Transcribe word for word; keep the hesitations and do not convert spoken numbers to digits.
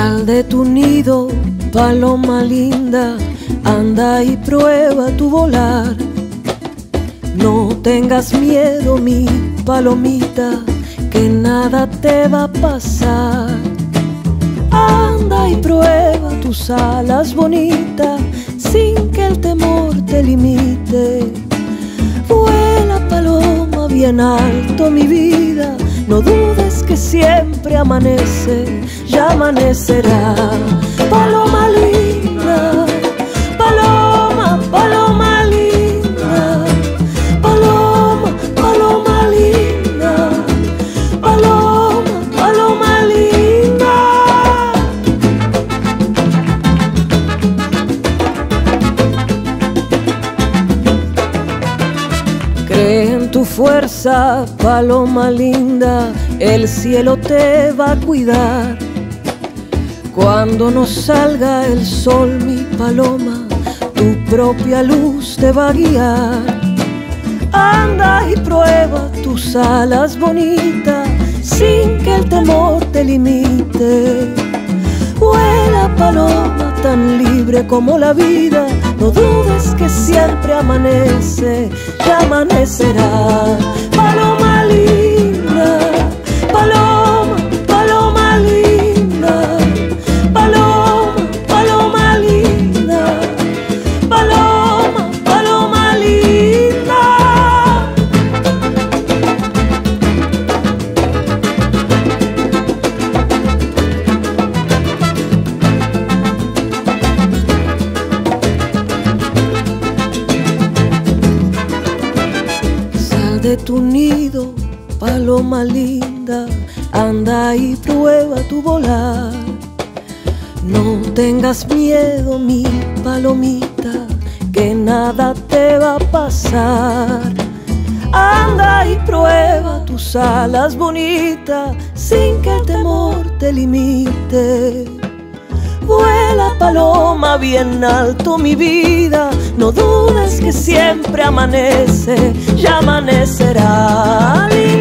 Sal de tu nido, paloma linda, anda y prueba tu volar. No tengas miedo, mi palomita, que nada te va a pasar. Anda y prueba tus alas bonitas, sin que el temor te limite. Vuela, paloma, bien alto, mi vida, no dudes que siempre amanece, ya amanecerá. Paloma linda, paloma, paloma linda, paloma, paloma linda, paloma, paloma linda. Cree en tu fuerza, paloma linda, el cielo te va a cuidar. Cuando no salga el sol, mi paloma, tu propia luz te va a guiar. Anda y prueba tus alas bonitas, sin que el temor te limite. Vuela, paloma, tan libre como la vida, no dudes que siempre amanece, ya amanecerá. Paloma linda, paloma, paloma linda, paloma, paloma linda, paloma, paloma linda. Sal de tu nido, paloma linda, anda y prueba tu volar. No tengas miedo, mi palomita, que nada te va a pasar. Anda y prueba tus alas bonitas, sin que el temor te limite. Vuela, paloma, bien alto, mi vida, no dudes que siempre amanece, ya amanecerá.